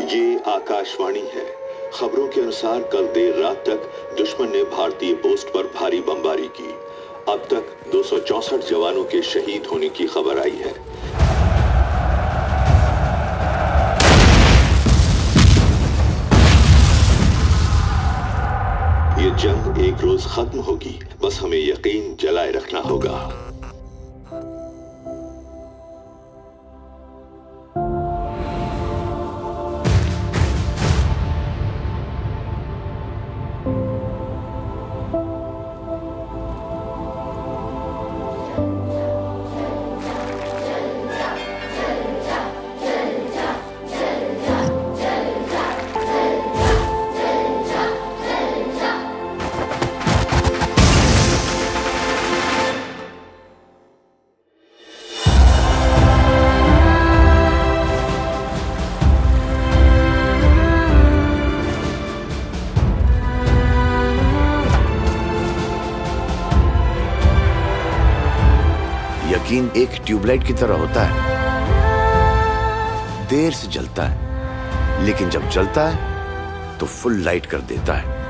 ये आकाशवाणी है। खबरों के अनुसार कल देर रात तक दुश्मन ने भारतीय पोस्ट पर भारी बमबारी की। अब तक 264 जवानों के शहीद होने की खबर आई है। ये जंग एक रोज खत्म होगी, बस हमें यकीन जलाए रखना होगा। यकीन एक ट्यूबलाइट की तरह होता है, देर से जलता है, लेकिन जब जलता है तो फुल लाइट कर देता है।